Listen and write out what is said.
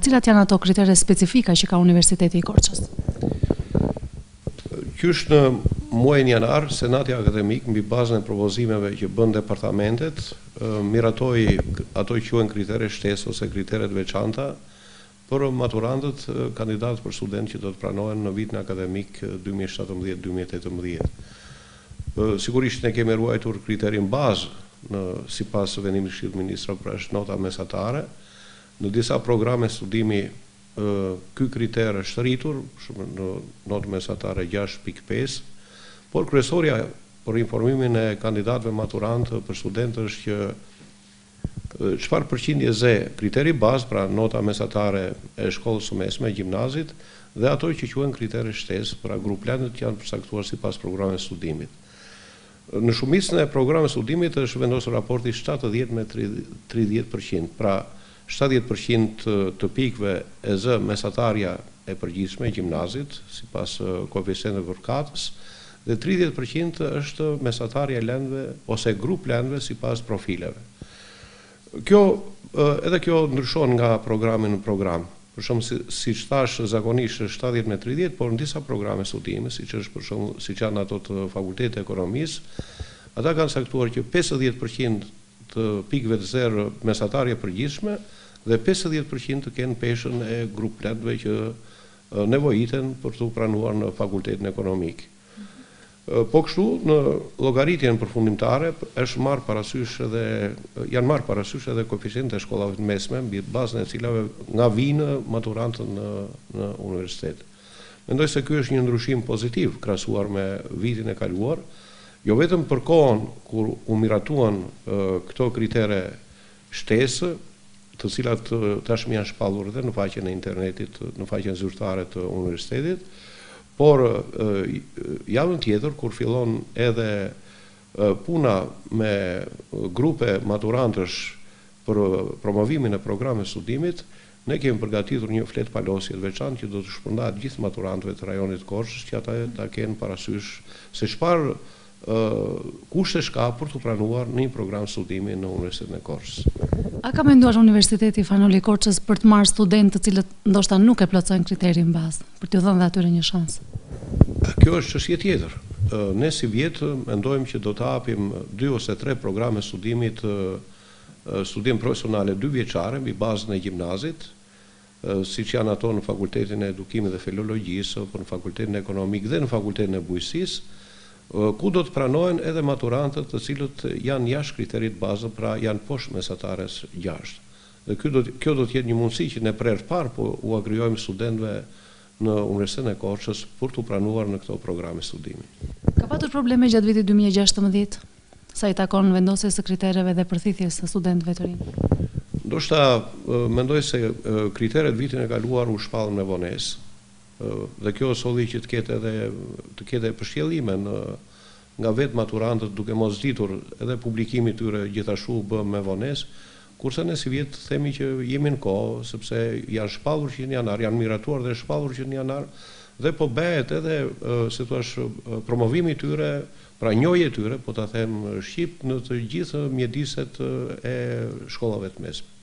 Cilat janë ato kritere specifika që ka Universiteti i Korçës? Qysh në muajin janar, Senati Akademik, mbi bazën e propozimeve që bën departamentet, miratoi ato që quhen kritere shtesë ose kriteret veçanta për maturantët, kandidatë për studentë që do të pranohen në vitin akademik 2017-2018. Sigurisht ne kemi ruajtur kriterin bazë sipas vendimit të Këshillit të Ministrave, pra është nota mesatare. Në disa programe studimi ky kriter është rritur, në notë mesatare 6.5, por kryesorja për informimin e kandidatëve maturantë për studentë është që çfarë përqindje ze kriteri bazë, pra nota mesatare e shkollës së mesme, gjimnazit, dhe ato që quhen kritere shtesë, pra gruplanët që janë përcaktuar sipas programeve studimit. Në shumicën e programeve studimit është vendosur raporti 70 me 30%, pra 70% të pikëve e zë mesatarja e përgjithshme e gjimnazit, sipas koeficienteve përkatës, dhe 30% është mesatarja e lëndëve ose grup lëndëve sipas profileve. Edhe kjo ndryshon nga programi në program. Për shembull, siç thash, zakonisht është 70 me 30, por në disa programe studimi, siç është për shembull, siç janë ato të Fakultetit të Ekonomisë, ata kanë saktuar që 50% të pikëve të zero mesatarje përgjithshme dhe 50% të kenë peshën e grup lëndëve që nevojiten për të pranuar në Fakultetin Ekonomik. Po kështu, në llogaritjen përfundimtare janë marrë parasysh edhe koeficientet e shkollave të mesme, mbi bazën e cilave nga vinë maturantët në universitet. Mendoj se ky është një ndryshim pozitiv krahasuar me vitin e kaluar, jo vetëm për kohën kur u miratuan këto kritere shtesë, të cilat tashmë janë shpallur edhe në faqen e internetit, në faqen zyrtare të universitetit, por javën tjetër, kur fillon edhe puna me grupe maturantësh për promovimin e programeve studimit, ne kemi përgatitur një fletë palosje të veçantë që do të shpërndahet gjithë maturantëve të rajonit Korçës, që ata ta kenë parasysh se çfarë kushte ka për të pranuar në një program studimi në Universitetin e Korçës. A ka menduar Universiteti Fanoli i Korçës për të marrë studentë të cilët ndoshta nuk e plotësojnë kriterin bazë, për t'u dhënë atyre një shans? Kjo është çështje tjetër. Ne si vjet mendojmë që do të hapim 2 ose 3 programe studimit, studim profesionale 2 vjeçare mbi bazën e gjimnazit, siç janë ato në Fakultetin e Edukimit dhe Filologjisë, apo në Fakultetin Ekonomik dhe në Fakultetin e Bujqësisë, ku do të pranohen edhe maturantët të cilët janë jashtë kriterit bazë, pra janë poshtë mesatares 6. Dhe kjo do të jetë një mundësi që ne prerë parë po u agrijojmë studentëve në Universitetin e Korçës për të pranuar në këto programe studimi. Ka patur probleme gjatë vitit 2016, sa i takon vendosjes së kritereve dhe përthithjes së studentëve të rinj? Ndoshta mendoj se kriteret vitin e kaluar u shpallën me vonesë. Dhe kjo solli që të ketë përshjellime nga vetë maturantët, duke mos ditur edhe publikimi tyre gjithashtu bë me vonesë, kurse ne si vjet themi që jemi në kohë, sepse janë shpallur që në janar, janë miratuar dhe shpallur që në janar, dhe po bëhet edhe, si thua, promovimi tyre, pra njohje tyre, po ta them shqip, në të gjithë mjediset e shkollave të mesme.